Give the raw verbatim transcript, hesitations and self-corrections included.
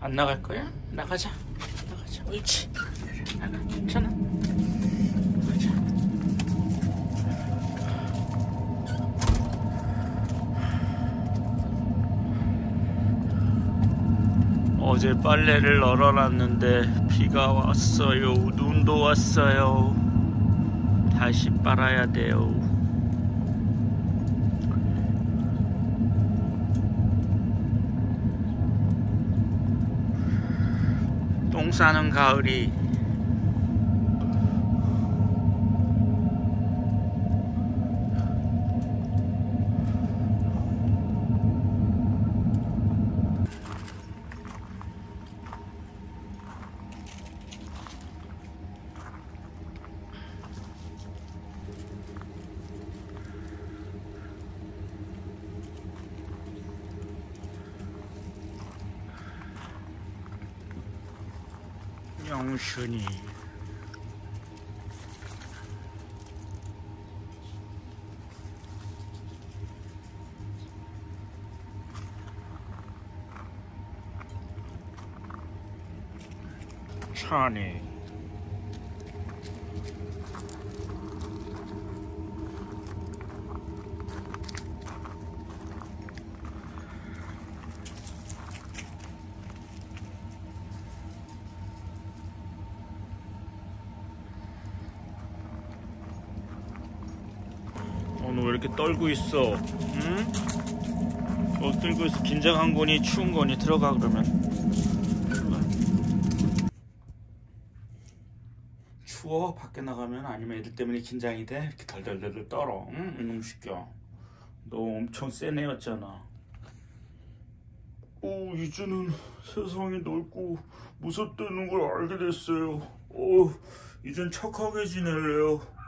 안 나갈 거야? 나가자. 나가자. 옳지. 그래, 나가. 괜찮아. 가자. 어제 빨래를 널어놨는데 비가 왔어요. 눈도 왔어요. 다시 빨아야 돼요. 똥 싸는 가을이 영순이 찬이 오늘 왜 이렇게 떨고 있어? 응? 뭐 떨고 있어? 긴장한 거니 추운 거니? 들어가 그러면. 들어가. 추워? 밖에 나가면? 아니면 애들 때문에 긴장이 돼? 이렇게 덜덜덜 떨어. 응? 이놈 시켜. 너 엄청 센 애였잖아. 오, 이제는 세상이 넓고 무섭다는 걸 알게 됐어요. 오, 이젠 착하게 지낼래요.